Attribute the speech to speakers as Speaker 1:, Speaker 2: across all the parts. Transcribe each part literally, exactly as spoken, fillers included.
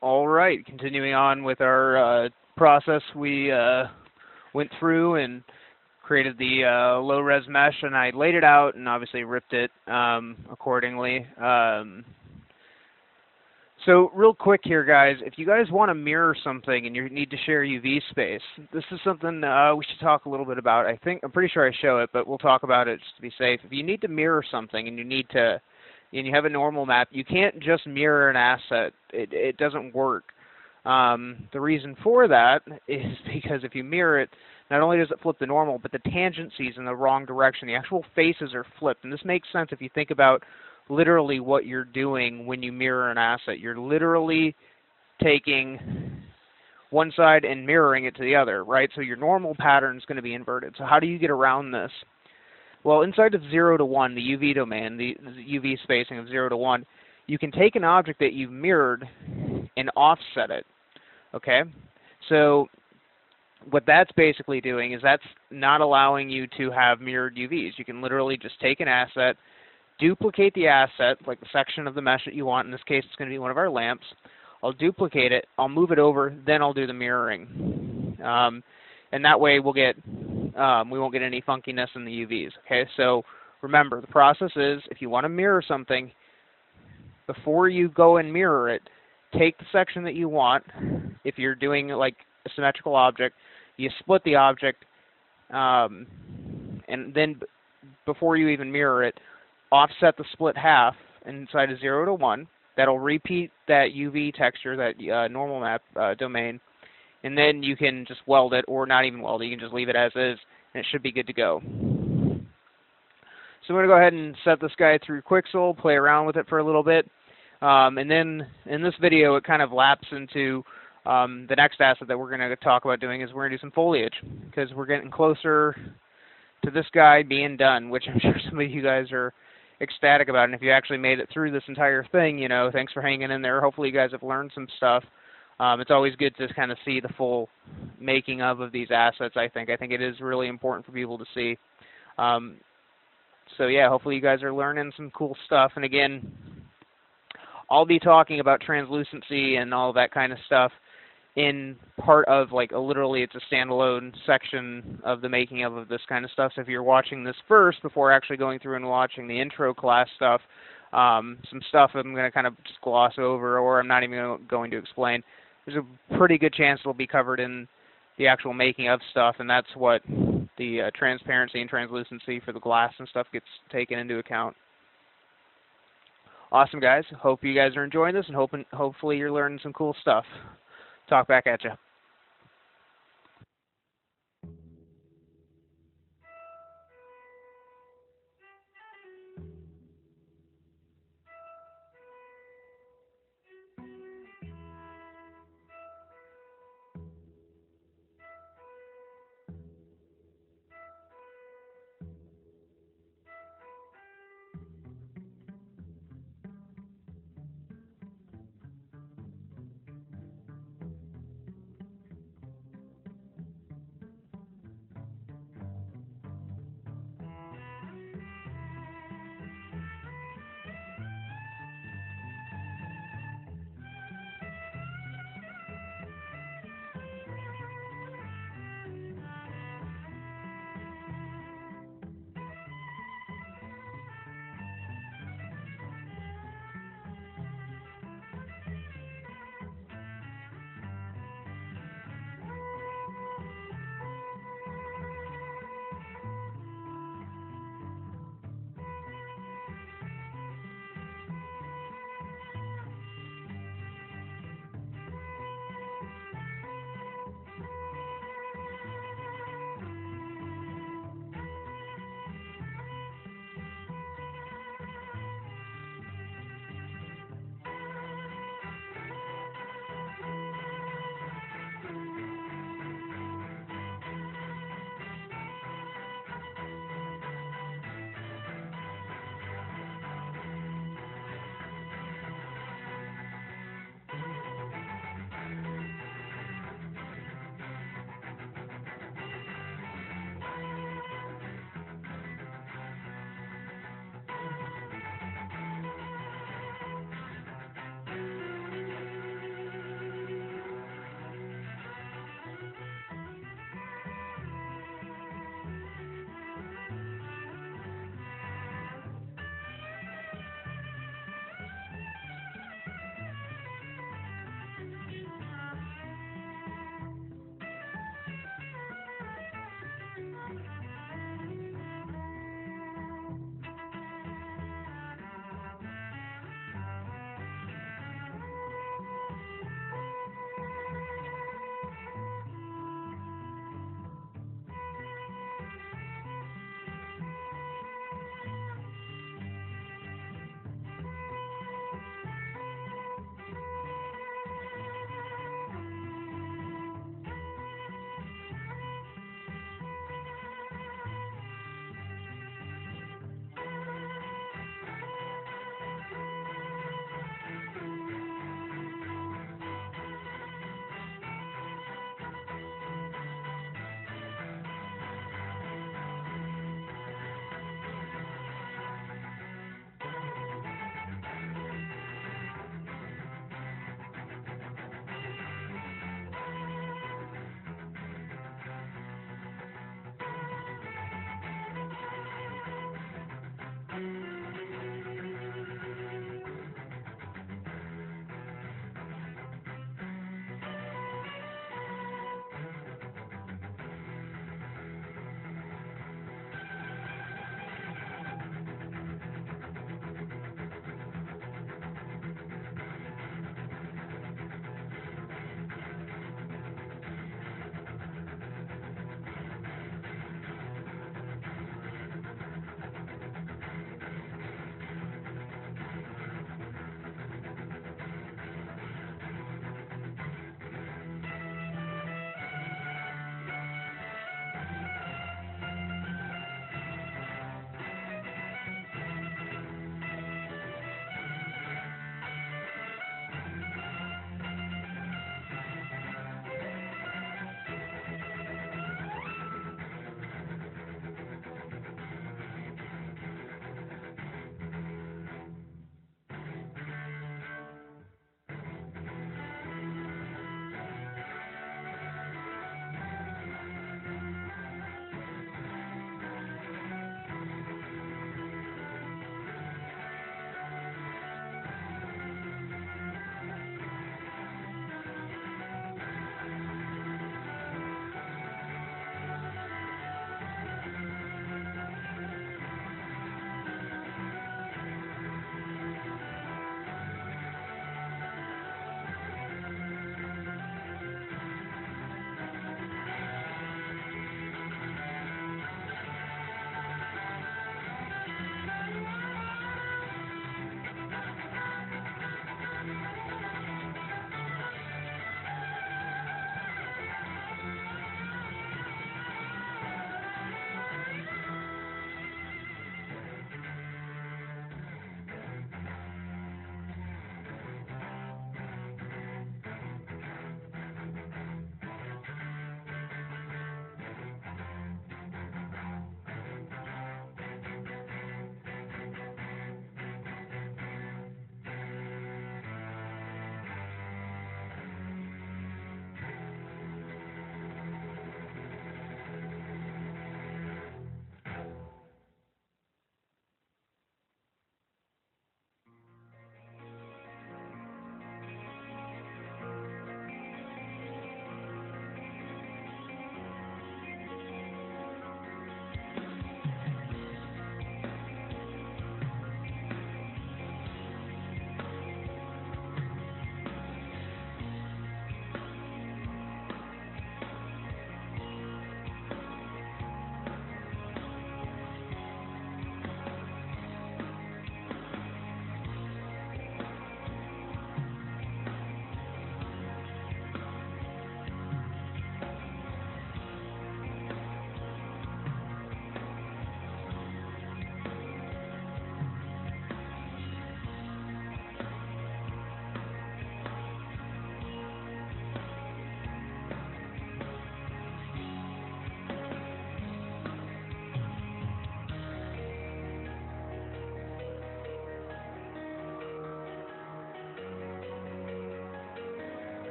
Speaker 1: All right, continuing on with our uh, process, we uh, went through and created the uh, low-res mesh, and I laid it out and obviously ripped it um, accordingly. Um, so real quick here, guys, if you guys want to mirror something and you need to share U V space, this is something uh, we should talk a little bit about. I think, I'm pretty sure I show it, but we'll talk about it just to be safe. If you need to mirror something and you need to, and you have a normal map, you can't just mirror an asset. It, it doesn't work. Um, the reason for that is because if you mirror it, not only does it flip the normal, but the tangency's in the wrong direction. The actual faces are flipped. And this makes sense if you think about literally what you're doing when you mirror an asset. You're literally taking one side and mirroring it to the other, right? So your normal pattern is going to be inverted. So how do you get around this? Well, inside of zero to one, the U V domain, the U V spacing of zero to one, you can take an object that you've mirrored and offset it, okay? So what that's basically doing is that's not allowing you to have mirrored U Vs. You can literally just take an asset, duplicate the asset, like the section of the mesh that you want. In this case, it's going to be one of our lamps. I'll duplicate it, I'll move it over, then I'll do the mirroring. Um, and that way we'll get, um, we won't get any funkiness in the U Vs, okay? So remember, the process is, if you want to mirror something, before you go and mirror it, take the section that you want. If you're doing like a symmetrical object, you split the object, um, and then b before you even mirror it, offset the split half inside of zero to one. That'll repeat that U V texture, that uh, normal map uh, domain, and then you can just weld it, or not even weld it. You can just leave it as is, and it should be good to go. So I'm going to go ahead and set this guy through Quixel, play around with it for a little bit. Um, and then in this video, it kind of laps into um, the next asset that we're going to talk about doing is we're going to do some foliage, because we're getting closer to this guy being done, which I'm sure some of you guys are ecstatic about. And if you actually made it through this entire thing, you know, thanks for hanging in there. Hopefully you guys have learned some stuff. Um, it's always good to kind of see the full making of of these assets, I think. I think it is really important for people to see. Um, so yeah, hopefully you guys are learning some cool stuff. And again, I'll be talking about translucency and all that kind of stuff in part of, like, a, literally it's a standalone section of the making of, of this kind of stuff. So if you're watching this first before actually going through and watching the intro class stuff, um, some stuff I'm going to kind of just gloss over, or I'm not even going to explain. There's a pretty good chance it'll be covered in the actual making of stuff, and that's what the uh, transparency and translucency for the glass and stuff gets taken into account. Awesome, guys. Hope you guys are enjoying this, and hoping, hopefully you're learning some cool stuff. Talk back at you.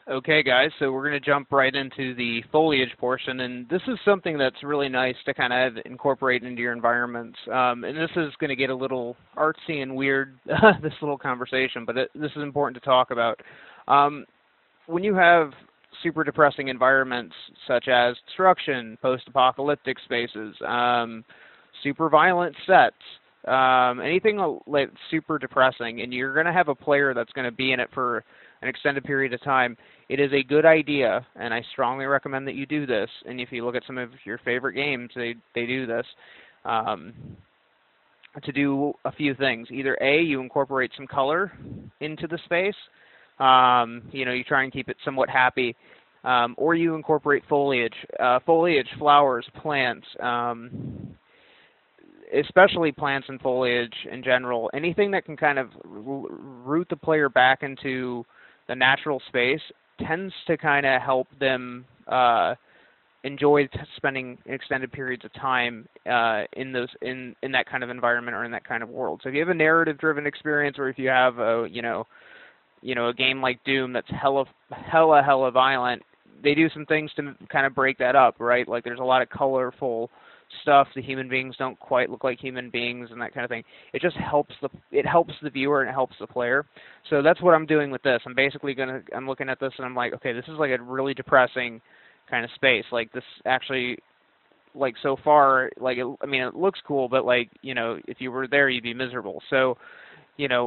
Speaker 1: Okay, guys, so we're going to jump right into the foliage portion, and this is something that's really nice to kind of incorporate into your environments. Um, and this is going to get a little artsy and weird, this little conversation, but it, this is important to talk about. Um, when you have super depressing environments such as destruction, post-apocalyptic spaces, um, super violent sets, um, anything like super depressing, and you're going to have a player that's going to be in it for an extended period of time, it is a good idea, and I strongly recommend that you do this. And if you look at some of your favorite games, they, they do this, um, to do a few things. Either A, you incorporate some color into the space, um, you know, you try and keep it somewhat happy, um, or you incorporate foliage, uh, foliage, flowers, plants, um, especially plants and foliage in general, anything that can kind of root the player back into the natural space tends to kind of help them uh, enjoy t spending extended periods of time uh, in those in in that kind of environment or in that kind of world. So if you have a narrative-driven experience, or if you have a you know you know a game like Doom that's hella hella hella violent, they do some things to kind of break that up, right? Like there's a lot of colorful stuff. The human beings don't quite look like human beings and that kind of thing. It just helps the it helps the viewer and it helps the player. So that's what I'm doing with this. I'm basically gonna I'm looking at this and I'm like, okay, this is like a really depressing kind of space. Like this actually, like so far, like it, I mean, it looks cool, but like you know, if you were there, you'd be miserable. So, you know,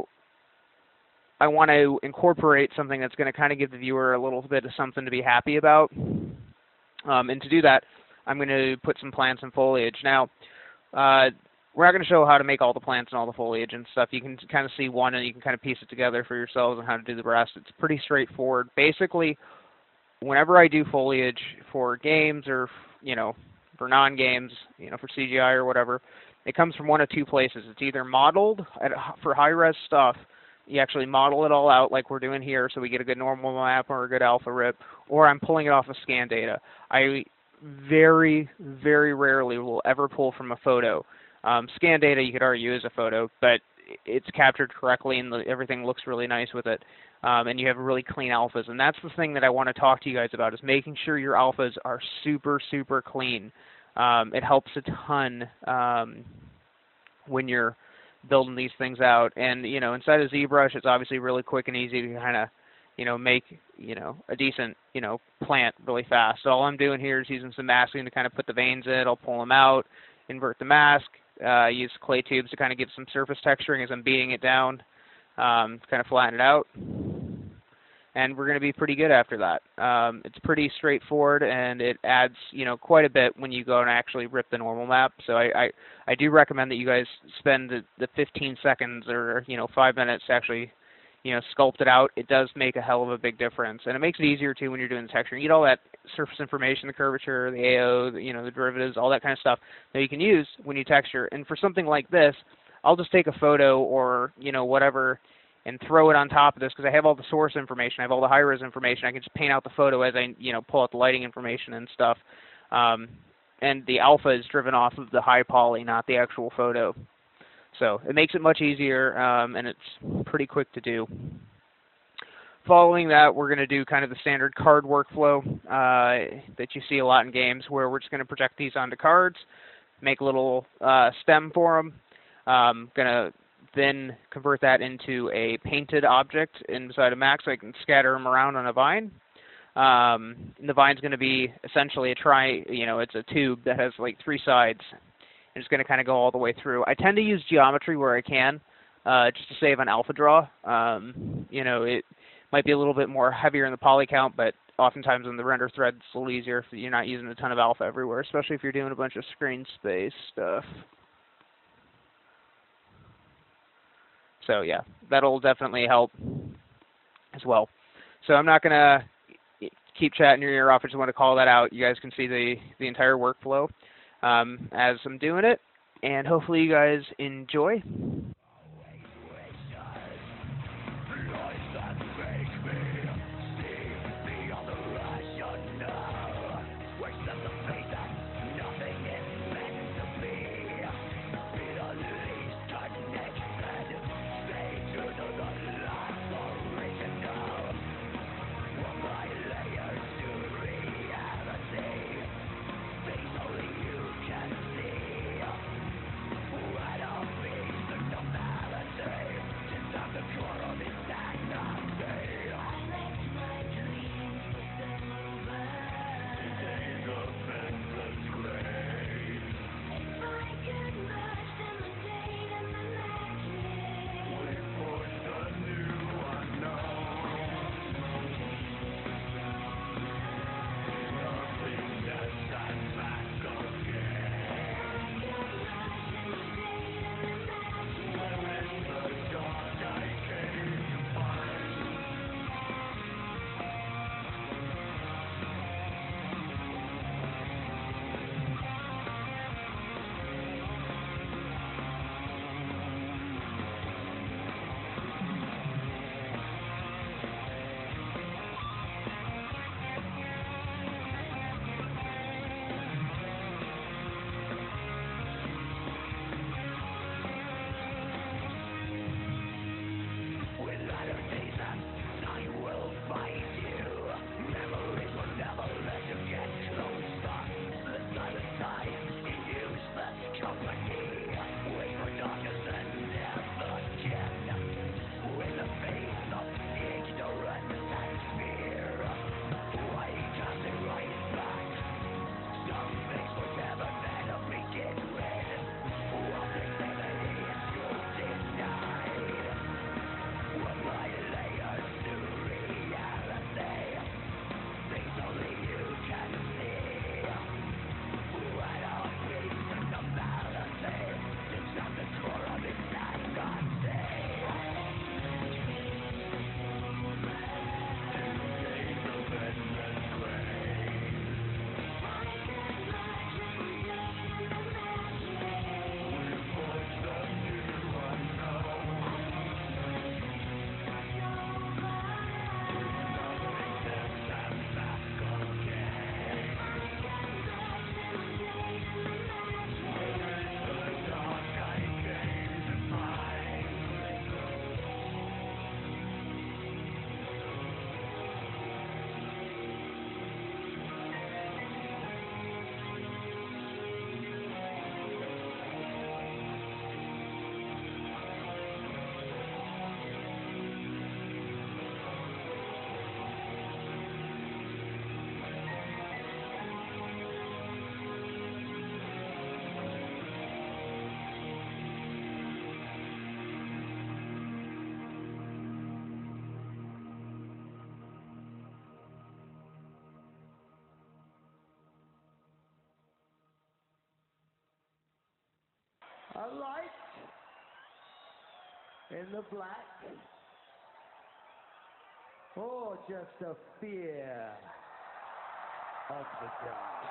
Speaker 1: I want to incorporate something that's going to kind of give the viewer a little bit of something to be happy about. Um, and to do that, I'm going to put some plants and foliage. Now, uh, we're not going to show how to make all the plants and all the foliage and stuff. You can kind of see one and you can kind of piece it together for yourselves on how to do the rest. It's pretty straightforward. Basically, whenever I do foliage for games or, you know, for non-games, you know, for C G I or whatever, it comes from one of two places. It's either modeled at, for high-res stuff. You actually model it all out like we're doing here so we get a good normal map or a good alpha rip, or I'm pulling it off of scan data. I very, very rarely will ever pull from a photo. Um, scan data you could argue is a photo, but it's captured correctly and the, everything looks really nice with it. Um, and you have really clean alphas. And that's the thing that I want to talk to you guys about, is making sure your alphas are super, super clean. Um, it helps a ton um, when you're building these things out. And, you know, inside of ZBrush, it's obviously really quick and easy to kind of, you know, make, you know, a decent, you know, plant really fast. So all I'm doing here is using some masking to kind of put the veins in. I'll pull them out, invert the mask, uh, use clay tubes to kind of get some surface texturing as I'm beating it down, um, to kind of flatten it out. And we're going to be pretty good after that. Um, it's pretty straightforward, and it adds, you know, quite a bit when you go and actually rip the normal map. So I, I, I do recommend that you guys spend the, the fifteen seconds or, you know, five minutes to actually, you know, sculpt it out. It does make a hell of a big difference, and it makes it easier too when you're doing the texture. You get all that surface information, the curvature, the A O, the, you know, the derivatives, all that kind of stuff that you can use when you texture. And for something like this, I'll just take a photo or, you know, whatever, and throw it on top of this because I have all the source information, I have all the high-res information. I can just paint out the photo as I, you know, pull out the lighting information and stuff. Um, and the alpha is driven off of the high poly, not the actual photo. So it makes it much easier, um, and it's pretty quick to do. Following that, we're going to do kind of the standard card workflow uh, that you see a lot in games, where we're just going to project these onto cards, make a little uh, stem for them. Um, going to then convert that into a painted object inside of Max so I can scatter them around on a vine. Um, and the vine's going to be essentially a tri, you know, it's a tube that has like three sides. And it's going to kind of go all the way through. I tend to use geometry where I can, uh, just to save on alpha draw. Um, you know, it might be a little bit more heavier in the poly count, but oftentimes in the render thread it's a little easier if you're not using a ton of alpha everywhere, especially if you're doing a bunch of screen space stuff. So yeah, that'll definitely help as well. So I'm not going to keep chatting your ear off. I just want to call that out. You guys can see the, the entire workflow um, as I'm doing it. And hopefully you guys enjoy.
Speaker 2: A light in the black, or just a fear of the dark?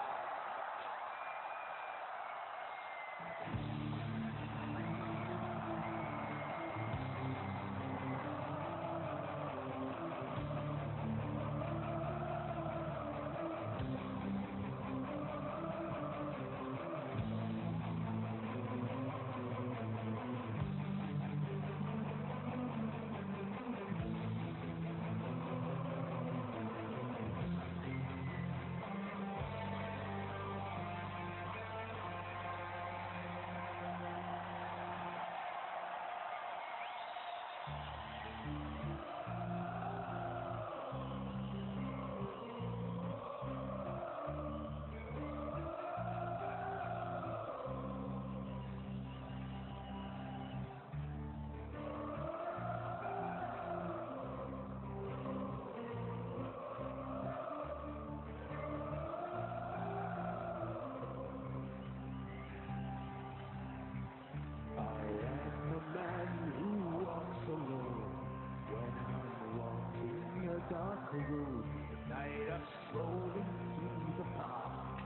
Speaker 2: Alone when I'm walking a dark road, the night I'm strolling through the park.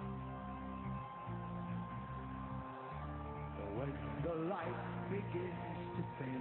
Speaker 2: When the light begins to fade,